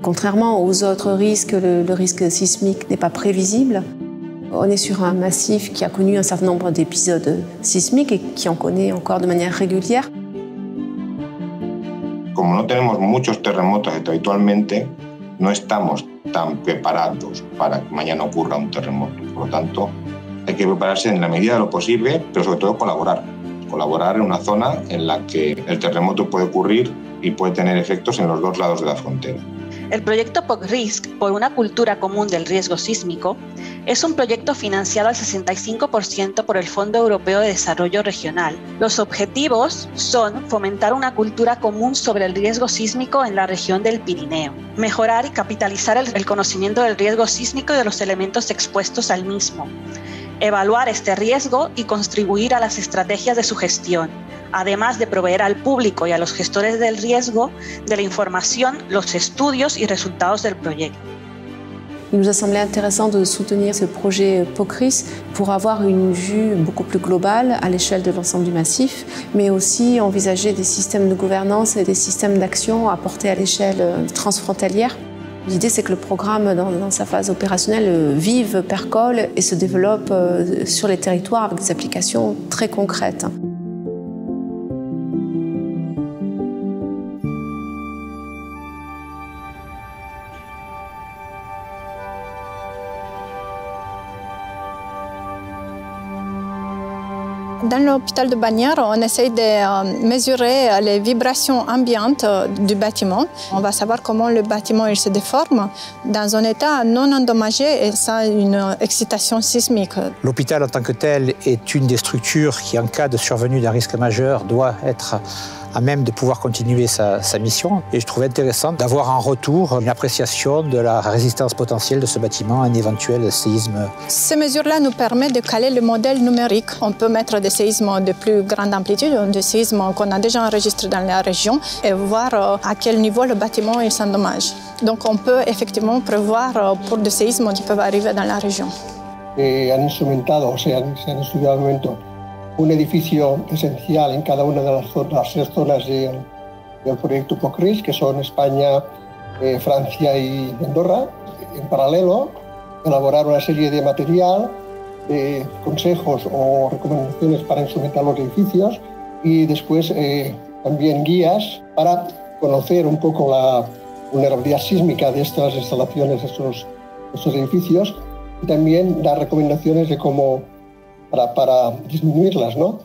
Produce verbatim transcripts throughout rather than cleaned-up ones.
Contrairement aux autres risques, le, le risque sismique n'est pas prévisible. On est sur un massif qui a connu un certain nombre d'épisodes sismiques et qui en connaît encore de manière régulière. Como no tenemos muchos terremotos habitualmente, no estamos tan preparados para que mañana ocurra un terremoto. Por lo tanto, hay que prepararse en la medida de lo posible, pero sobre todo colaborar. Colaborar en una zona en la que el terremoto puede ocurrir y puede tener efectos en los dos lados de la frontera. El proyecto POC-RISC, por una cultura común del riesgo sísmico, es un proyecto financiado al sesenta y cinco por ciento por el Fondo Europeo de Desarrollo Regional. Los objetivos son fomentar una cultura común sobre el riesgo sísmico en la región del Pirineo, mejorar y capitalizar el, el conocimiento del riesgo sísmico y de los elementos expuestos al mismo, evaluar este riesgo y contribuir a las estrategias de su gestión, además de proveer al público y a los gestores del riesgo de la información, los estudios y resultados del proyecto. Il nous a semblé intéressant de soutenir ce projet POC-RISC pour avoir une vue beaucoup plus globale à l'échelle de l'ensemble du massif, mais aussi envisager des systèmes de gouvernance et des systèmes d'action à porter à l'échelle transfrontalière. L'idée, c'est que le programme, dans, dans sa phase opérationnelle, vive, percole et se développe sur les territoires avec des applications très concrètes. Dans l'hôpital de Bagnères, on essaye de mesurer les vibrations ambiantes du bâtiment. On va savoir comment le bâtiment il se déforme dans un état non endommagé et sans une excitation sismique. L'hôpital en tant que tel est une des structures qui, en cas de survenue d'un risque majeur, doit être à même de pouvoir continuer sa, sa mission. Et je trouvais intéressant d'avoir en retour une appréciation de la résistance potentielle de ce bâtiment à un éventuel séisme. Ces mesures-là nous permettent de caler le modèle numérique. On peut mettre des séismes de plus grande amplitude, des séismes qu'on a déjà enregistrés dans la région et voir à quel niveau le bâtiment il s'endommage. Donc on peut effectivement prévoir pour des séismes qui peuvent arriver dans la région. Eh, han instrumentado, o sea, se han estudiado al momento un edificio esencial en cada una de las, zonas, las tres zonas de, del proyecto POC-RISC, que son España, eh, Francia y Andorra. En paralelo, elaborar una serie de material, de consejos o recomendaciones para instrumentar los edificios y después eh, también guías para conocer un poco la vulnerabilidad sísmica de estas instalaciones, de estos, de estos edificios, y también dar recomendaciones de cómo Para, para disminuirlas, ¿no?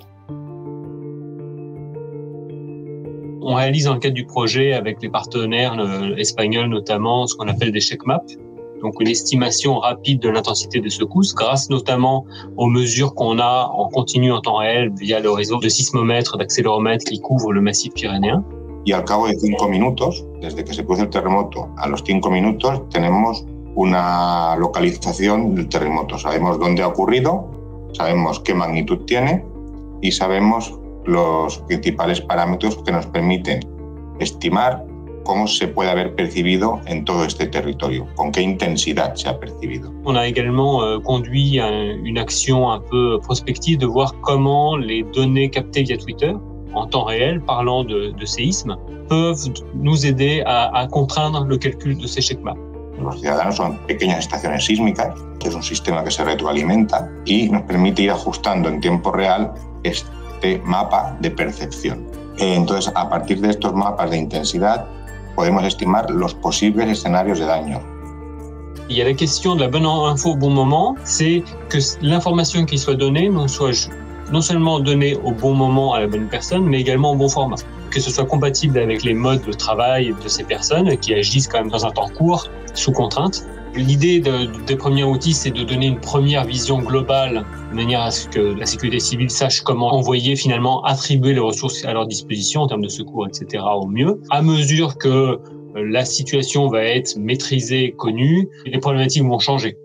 On réalise dans le cadre du projet avec les partenaires euh, espagnols notamment ce qu'on appelle des check maps, donc une estimation rapide de l'intensité des secousses grâce notamment aux mesures qu'on a en continu en temps réel via le réseau de sismomètres, d'accéléromètres qui couvre le massif pyrénéen. Y al cabo de cinco minutos, desde que se produce el terremoto, a los cinco minutos tenemos una localización del terremoto. Sabemos dónde ha ocurrido, sabemos qué magnitud tiene y sabemos los principales parámetros que nos permiten estimar cómo se puede haber percibido en todo este territorio, con qué intensidad se ha percibido. On a également euh, conduit un, une action un peu prospective de voir comment les données captées via Twitter, en temps réel, parlant de, de séisme, peuvent nous aider à, à contraindre le calcul de ces check maps. Los ciudadanos son pequeñas estaciones sísmicas, que es un sistema que se retroalimenta y nos permite ir ajustando en tiempo real este mapa de percepción. Entonces, a partir de estos mapas de intensidad, podemos estimar los posibles escenarios de daño. Il y a la question de la bonne info au bon moment, c'est que l'information qui soit donnée non soit non seulement donnée au bon moment à la bonne personne, mais également au bon format. Que ce soit compatible avec les modes de travail de ces personnes qui agissent quand même dans un temps court, sous contrainte. L'idée de, des premiers outils, c'est de donner une première vision globale de manière à ce que la sécurité civile sache comment envoyer, finalement, attribuer les ressources à leur disposition en termes de secours, et cetera au mieux. À mesure que la situation va être maîtrisée, connue, les problématiques vont changer.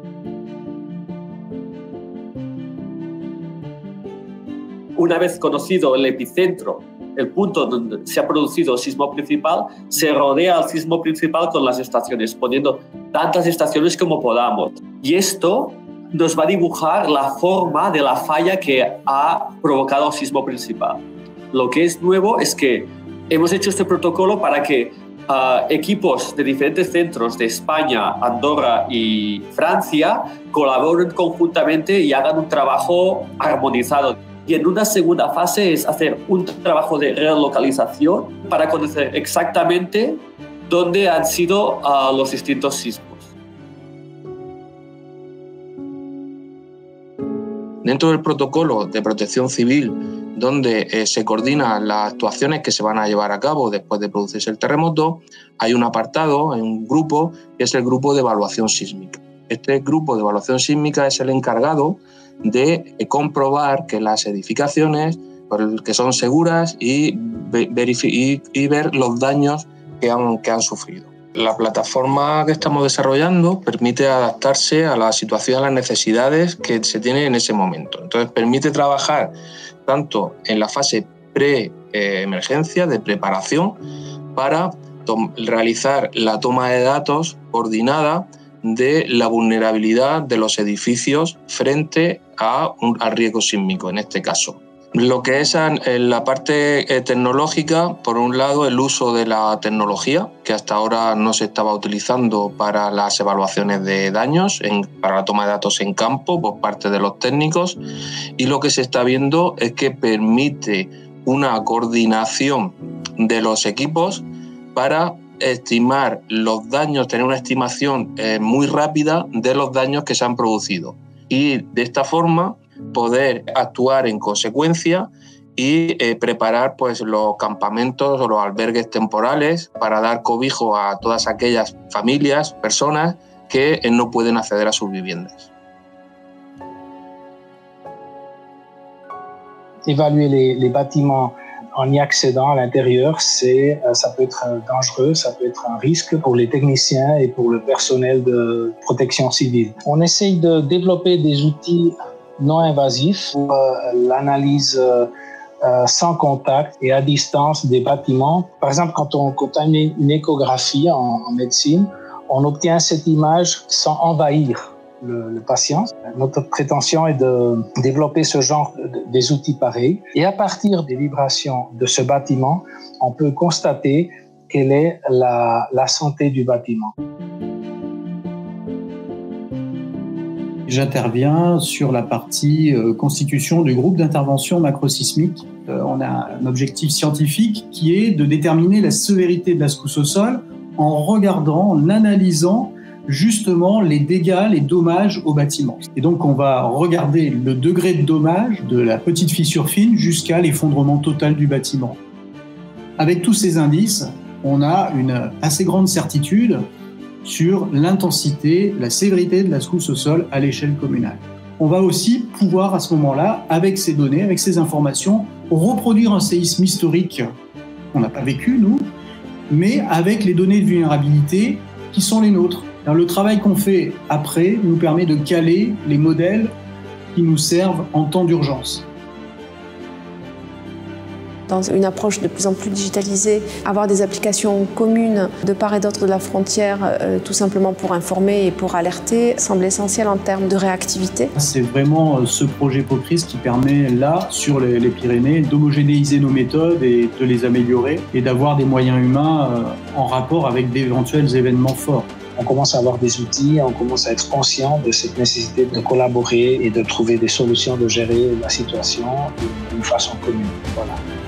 Una vez conocido el epicentro, el punto donde se ha producido el sismo principal, se rodea al sismo principal con las estaciones, poniendo tantas estaciones como podamos. Y esto nos va a dibujar la forma de la falla que ha provocado el sismo principal. Lo que es nuevo es que hemos hecho este protocolo para que uh, equipos de diferentes centros de España, Andorra y Francia colaboren conjuntamente y hagan un trabajo armonizado. Y en una segunda fase es hacer un trabajo de relocalización para conocer exactamente dónde han sido uh, los distintos sismos. Dentro del protocolo de protección civil, donde eh, se coordinan las actuaciones que se van a llevar a cabo después de producirse el terremoto, hay un apartado, hay un grupo, que es el grupo de evaluación sísmica. Este grupo de evaluación sísmica es el encargado de eh, comprobar que las edificaciones que son seguras y, y, y ver los daños que han, que han sufrido. La plataforma que estamos desarrollando permite adaptarse a la situación, a las necesidades que se tienen en ese momento. Entonces, permite trabajar tanto en la fase pre-emergencia, de preparación, para realizar la toma de datos coordinada de la vulnerabilidad de los edificios frente a un, al riesgo sísmico, en este caso. Lo que es en la parte tecnológica, por un lado, el uso de la tecnología, que hasta ahora no se estaba utilizando para las evaluaciones de daños, en, para la toma de datos en campo por parte de los técnicos, y lo que se está viendo es que permite una coordinación de los equipos para estimar los daños, tener una estimación eh, muy rápida de los daños que se han producido. Y de esta forma poder actuar en consecuencia y eh, preparar pues, los campamentos o los albergues temporales para dar cobijo a todas aquellas familias, personas que eh, no pueden acceder a sus viviendas. Évaluer les, les bâtiments en y accédant à l'intérieur, c'est, ça peut être dangereux, ça peut être un risque pour les techniciens et pour le personnel de protection civile. On essaye de développer des outils non invasifs pour euh, l'analyse euh, euh, sans contact et à distance des bâtiments. Par exemple, quand on, quand on a une, une échographie en, en médecine, on obtient cette image sans envahir le, le patient. Notre prétention est de développer ce genre de, des outils pareils. Et à partir des vibrations de ce bâtiment, on peut constater quelle est la, la santé du bâtiment. J'interviens sur la partie euh, constitution du groupe d'intervention macrosismique. Euh, on a un objectif scientifique qui est de déterminer la sévérité de la secousse au sol en regardant, en analysant justement les dégâts, les dommages au bâtiment. Et donc on va regarder le degré de dommage de la petite fissure fine jusqu'à l'effondrement total du bâtiment. Avec tous ces indices, on a une assez grande certitude sur l'intensité, la sévérité de la secousse au sol à l'échelle communale. On va aussi pouvoir à ce moment-là, avec ces données, avec ces informations, reproduire un séisme historique qu'on n'a pas vécu, nous, mais avec les données de vulnérabilité qui sont les nôtres. Alors, le travail qu'on fait après nous permet de caler les modèles qui nous servent en temps d'urgence. Dans une approche de plus en plus digitalisée, avoir des applications communes de part et d'autre de la frontière, euh, tout simplement pour informer et pour alerter, semble essentiel en termes de réactivité. C'est vraiment ce projet POCRIS qui permet là, sur les, les Pyrénées, d'homogénéiser nos méthodes et de les améliorer et d'avoir des moyens humains euh, en rapport avec d'éventuels événements forts. On commence à avoir des outils, on commence à être conscient de cette nécessité de collaborer et de trouver des solutions de gérer la situation d'une façon commune. Voilà.